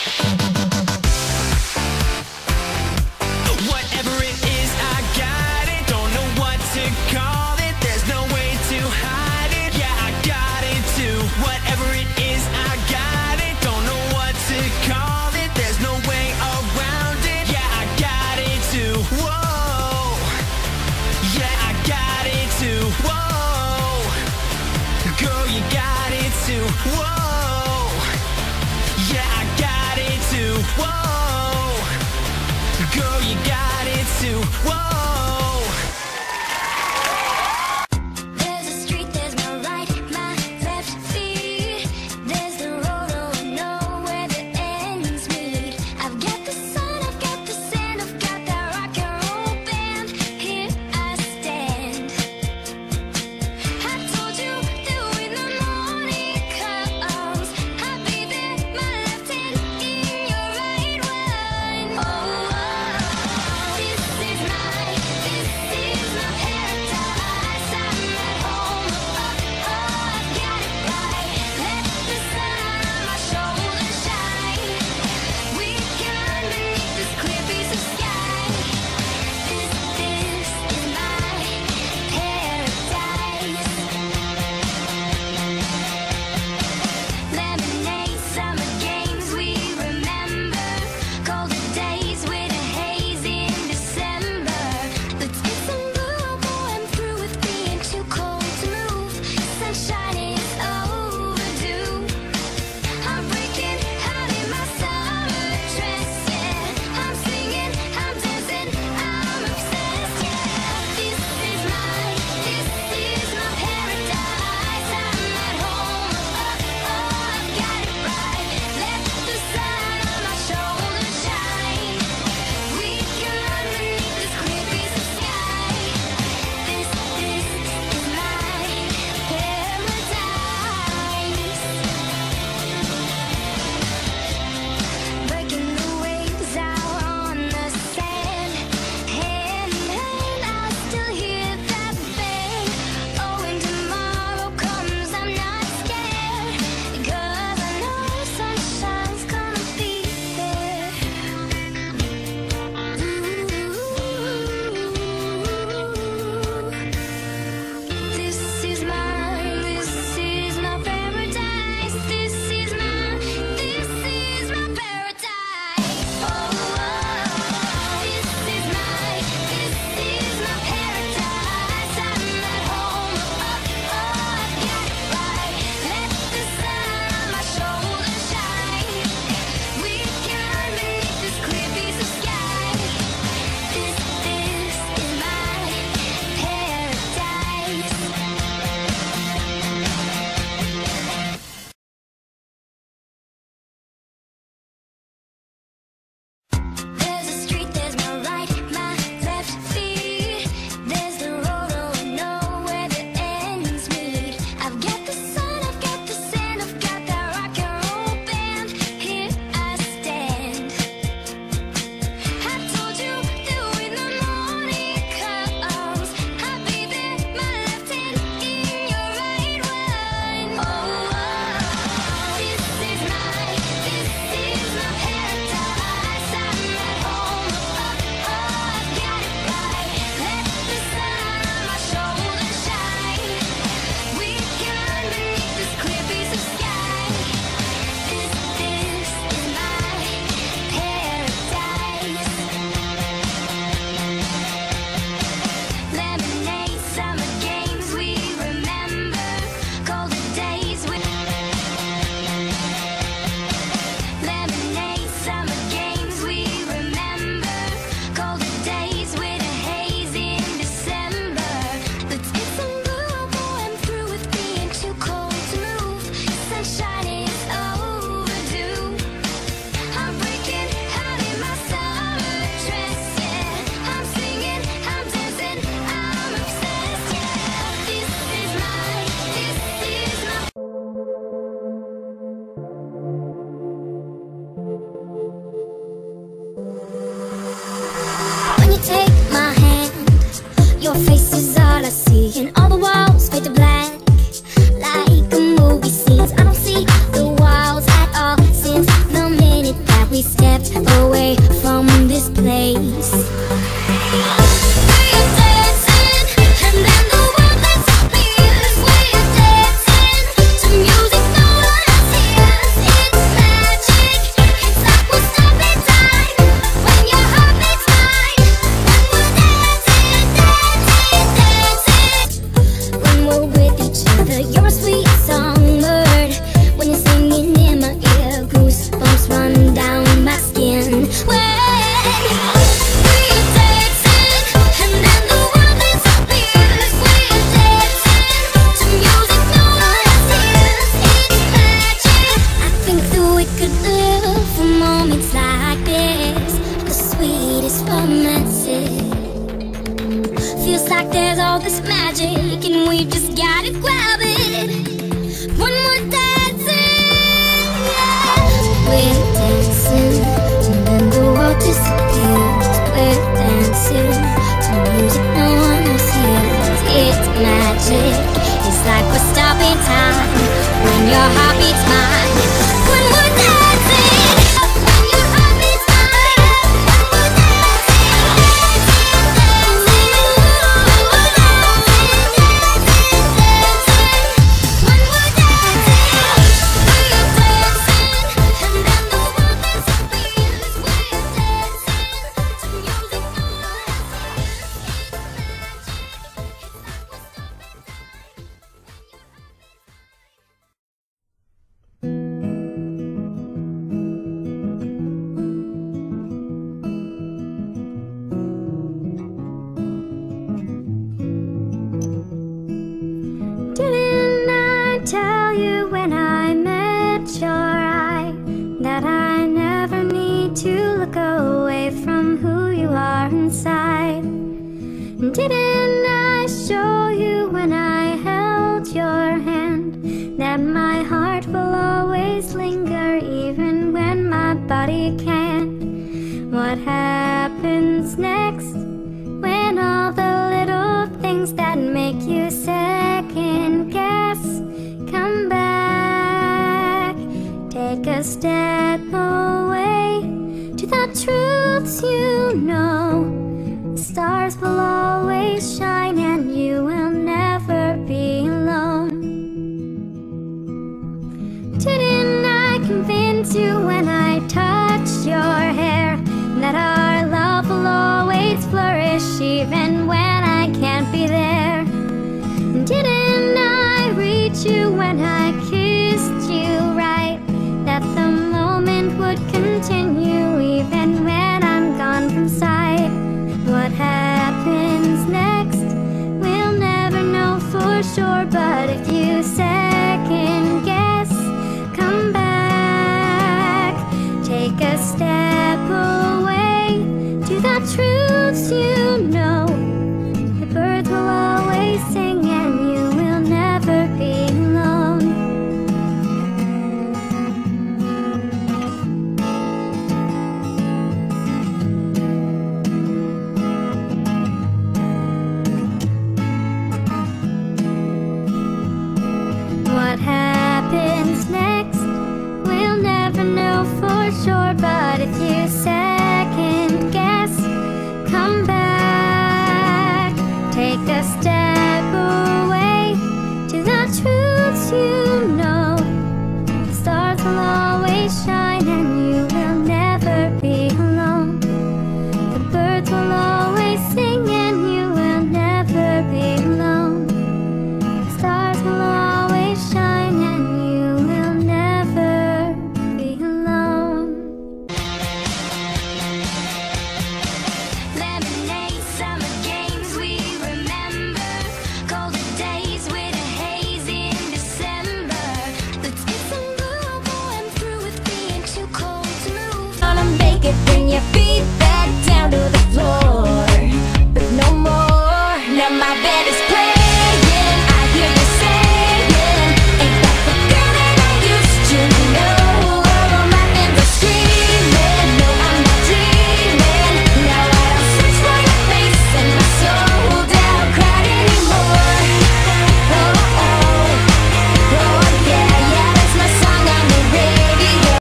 Whatever it is, I got it. Don't know what to call it. There's no way to hide it. Yeah, I got it too. Whatever it is, I got it. Don't know what to call it. There's no way around it. Yeah, I got it too. Whoa. Yeah, I got it too. Whoa. Girl, you got it too. Whoa. Yeah, I got it too. Whoa. Girl, you got it too. Whoa. There's a street, there's my right, my left feet. There's the road, oh no, where the ends meet. I've got the sun, I've got the sand, I've got that rock and roll band. Here I stand. I told you that when the morning comes, I'll be there, my left hand in your right one. Oh, this is my could live for moments like this, the sweetest romances. Feels like there's all this magic and we just gotta grab it. One more dancing, yeah. We're dancing and then the world disappears. We're dancing to music no one else hears. It's magic, it's like we're stopping time when your heart beats mine. When we're dancing, when your heart beats mine. When we're dancing, dancing, dancing. When we're dancing, dancing, dancing. When we're dancing, and then the world disappears. We're dancing to music no one else hears. It's magic, it's like we're stopping Didn't I tell you when I met your eye that I never need to look away from who you are inside? Didn't I show you when I held your hand that my heart will always linger even when my body can't? What happens next when all the little things that make you second guess come back? Take a step away to the truths you know. Stars will always shine and you will never be alone. Didn't I convince you when I touched your hair that our love will always flourish even when I can't be there? Didn't I reach you when I kissed you right, that the moment would continue even when I'm gone from sight? What happens next, we'll never know for sure, but if you second guess, come back, take a step